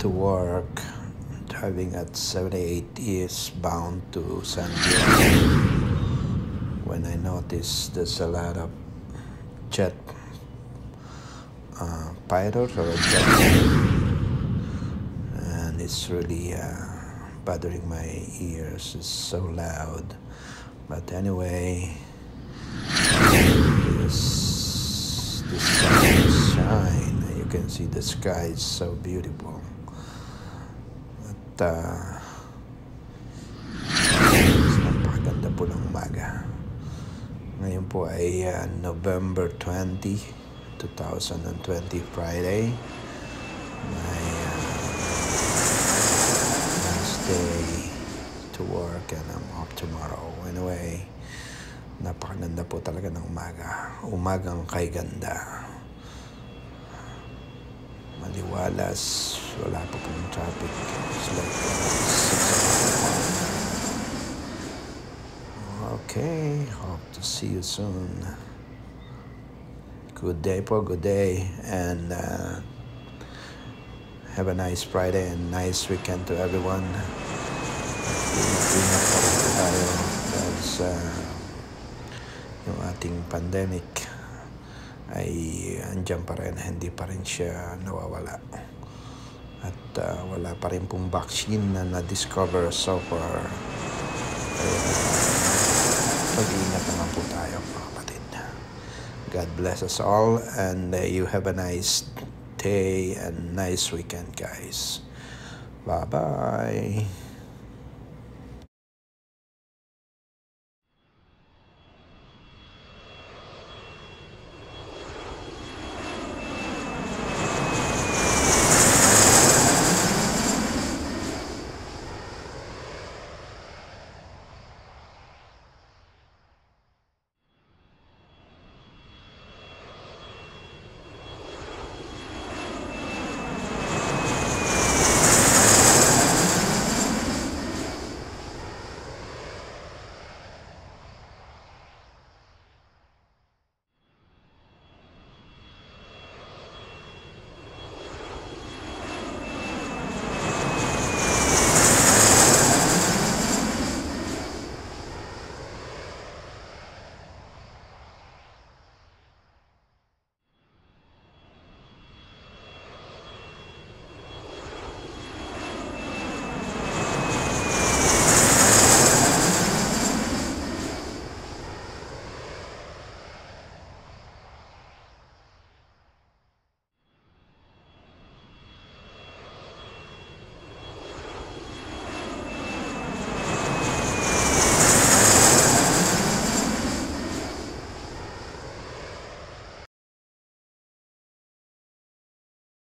to work, driving at 78 eastbound to San Diego, when I noticed there's a lot of jet pilots or jet, and it's really bothering my ears. It's so loud. But anyway, this sunshine, you can see the sky is so beautiful. At napakaganda po ng umaga. Ngayon po ay November 20, 2020, Friday. My last day to work, and I'm off tomorrow. Anyway, napakaganda po talaga ng umaga. Umagang kay ganda. Maliwalas, wala pa pong traffic. It's like 6 o'clock. Okay, hope to see you soon. Good day po, good day. And have a nice Friday and nice weekend to everyone. Ingat pa rin po tayo dahil yung ating pandemic ay andyan pa rin, hindi pa rin siya nawawala. At wala pa rin pong vaccine na na-discover so far. Pag-iingat naman po tayo, mga kapatid. God bless us all, and you have a nice day and nice weekend, guys. Bye-bye.